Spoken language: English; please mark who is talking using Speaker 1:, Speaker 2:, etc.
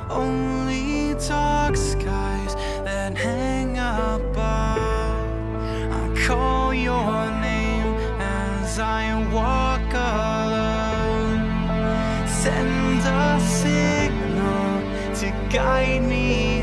Speaker 1: only dark skies that hang above. I call your name as I walk alone. Send a signal to guide me